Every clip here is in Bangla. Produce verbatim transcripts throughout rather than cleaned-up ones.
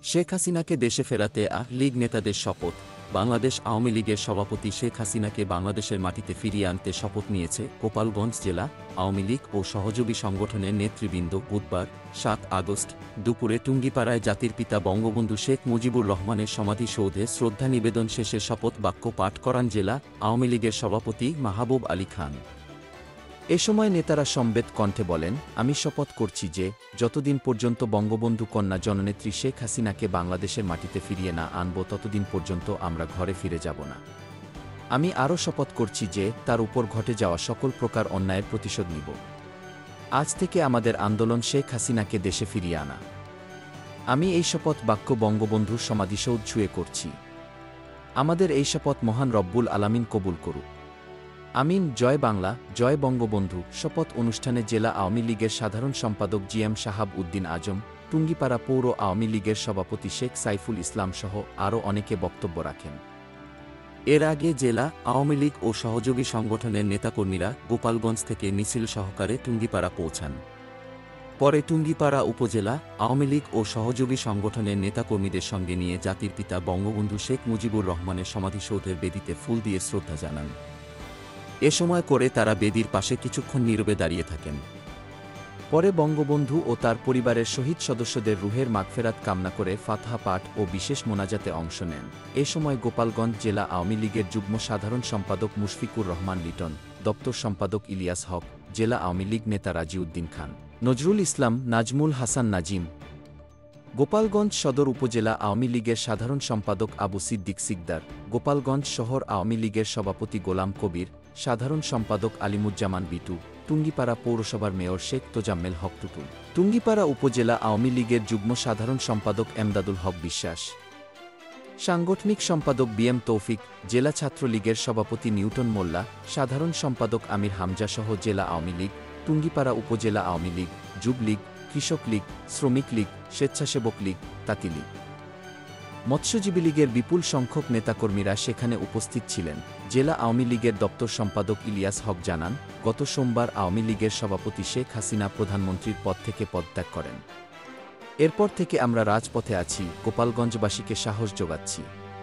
শেখ হাসিনাকে দেশে ফেরাতে আওয়ামী লীগ নেতাদের শপথ। বাংলাদেশ আওয়ামী লীগের সভাপতি শেখ হাসিনাকে বাংলাদেশের মাটিতে ফিরিয়ে আনতে শপথ নিয়েছে গোপালগঞ্জ জেলা আওয়ামী লীগ ও সহযোগী সংগঠনের নেতৃবৃন্দ। বুধবার সাত আগস্ট দুপুরে টুঙ্গিপাড়ায় জাতির পিতা বঙ্গবন্ধু শেখ মুজিবুর রহমানের সমাধিসৌধে শ্রদ্ধা নিবেদন শেষে শপথ বাক্য পাঠ করান জেলা আওয়ামী লীগের সভাপতি মাহবুব আলী খান। এ সময় নেতারা সমবেত কণ্ঠে বলেন, আমি শপথ করছি যে যতদিন পর্যন্ত বঙ্গবন্ধু কন্যা জননেত্রী শেখ হাসিনাকে বাংলাদেশের মাটিতে ফিরিয়ে না আনব ততদিন পর্যন্ত আমরা ঘরে ফিরে যাব না। আমি আরও শপথ করছি যে তার উপর ঘটে যাওয়া সকল প্রকার অন্যায়ের প্রতিশোধ নিব। আজ থেকে আমাদের আন্দোলন শেখ হাসিনাকে দেশে ফিরিয়ে আনা। আমি এই শপথ বাক্য বঙ্গবন্ধুর সমাধিসৌধ ছুঁয়ে করছি। আমাদের এই শপথ মহান রব্বুল আলামিন কবুল করুক। আমিন। জয় বাংলা, জয় বঙ্গবন্ধু। শপথ অনুষ্ঠানে জেলা আওয়ামী লীগের সাধারণ সম্পাদক জি এম শাহাব উদ্দিন আজম, টুঙ্গিপাড়া পৌর আওয়ামী লীগের সভাপতি শেখ সাইফুল ইসলাম সহ আরও অনেকে বক্তব্য রাখেন। এর আগে জেলা আওয়ামী লীগ ও সহযোগী সংগঠনের নেতাকর্মীরা গোপালগঞ্জ থেকে মিছিল সহকারে টুঙ্গিপাড়া পৌঁছান। পরে টুঙ্গিপাড়া উপজেলা আওয়ামী লীগ ও সহযোগী সংগঠনের নেতাকর্মীদের সঙ্গে নিয়ে জাতির পিতা বঙ্গবন্ধু শেখ মুজিবুর রহমানের সমাধিসৌধের বেদিতে ফুল দিয়ে শ্রদ্ধা জানান। এ সময় করে তারা বেদির পাশে কিছুক্ষণ নীরবে দাঁড়িয়ে থাকেন। পরে বঙ্গবন্ধু ও তার পরিবারের শহীদ সদস্যদের রুহের মাগফেরাত কামনা করে ফাতহা পাঠ ও বিশেষ মোনাজাতে অংশ নেন। এ সময় গোপালগঞ্জ জেলা আওয়ামী লীগের যুগ্ম সাধারণ সম্পাদক মুশফিকুর রহমান লিটন, দপ্তর সম্পাদক ইলিয়াস হক, জেলা আওয়ামী লীগ নেতা রাজিউদ্দিন খান, নজরুল ইসলাম, নাজমুল হাসান নাজিম, গোপালগঞ্জ সদর উপজেলা আওয়ামী লীগের সাধারণ সম্পাদক আবু সিদ্দিক সিকদার, গোপালগঞ্জ শহর আওয়ামী লীগের সভাপতি গোলাম কবির, সাধারণ সম্পাদক আলিমুজ্জামান বিটু, টুঙ্গিপাড়া পৌরসভার মেয়র শেখ তোজাম্মেল হক টুটুল, টুঙ্গিপাড়া উপজেলা আওয়ামী লীগের যুগ্ম সাধারণ সম্পাদক এমদাদুল হক বিশ্বাস, সাংগঠনিক সম্পাদক বি এম তৌফিক, জেলা ছাত্রলীগের সভাপতি নিউটন মোল্লা, সাধারণ সম্পাদক আমির হামজা সহ জেলা আওয়ামী লীগ, টুঙ্গিপাড়া উপজেলা আওয়ামী লীগ, যুবলীগ, কৃষক লীগ, শ্রমিক লীগ, স্বেচ্ছাসেবক লীগ, তাঁতি লীগ, মৎস্যজীবী লীগের বিপুল সংখ্যক নেতাকর্মীরা সেখানে উপস্থিত ছিলেন। জেলা আওয়ামী লীগের দপ্তর সম্পাদক ইলিয়াস হক জানান, গত সোমবার আওয়ামী লীগের সভাপতি শেখ হাসিনা প্রধানমন্ত্রীর পদ থেকে পদত্যাগ করেন। এরপর থেকে আমরা রাজপথে আছি, গোপালগঞ্জবাসীকে সাহস যোগাচ্ছি।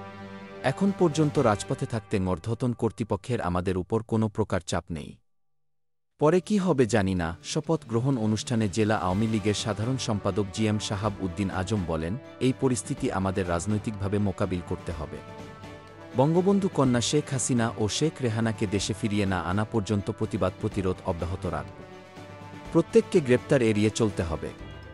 এখন পর্যন্ত রাজপথে থাকতে মর্ধতন কর্তৃপক্ষের আমাদের উপর কোনো প্রকার চাপ নেই। পরে কি হবে জানি না। শপথ গ্রহণ অনুষ্ঠানে জেলা আওয়ামী লীগের সাধারণ সম্পাদক জি এম শাহাব উদ্দিন আজম বলেন, এই পরিস্থিতি আমাদের রাজনৈতিকভাবে মোকাবিল করতে হবে। বঙ্গবন্ধু কন্যা শেখ হাসিনা ও শেখ রেহানাকে দেশে ফিরিয়ে না আনা পর্যন্ত প্রতিবাদ প্রতিরোধ অব্যাহত রাখব। প্রত্যেককে গ্রেপ্তার এড়িয়ে চলতে হবে।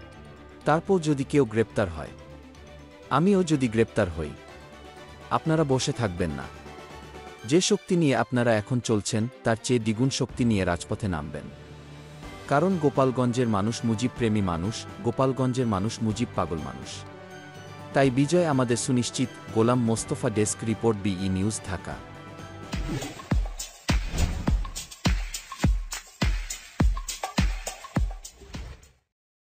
তারপর যদি কেউ গ্রেপ্তার হয়, আমিও যদি গ্রেপ্তার হই, আপনারা বসে থাকবেন না। যে শক্তি নিয়ে আপনারা এখন চলছেন তার চেয়ে দ্বিগুণ শক্তি নিয়ে রাজপথে নামবেন। কারণ গোপালগঞ্জের মানুষ মুজিব প্রেমী মানুষ, গোপালগঞ্জের মানুষ মুজিব পাগল মানুষ। তাই বিজয় আমাদের সুনিশ্চিত। গোলাম মোস্তফা, ডেস্ক রিপোর্ট, বিই নিউজ, ঢাকা।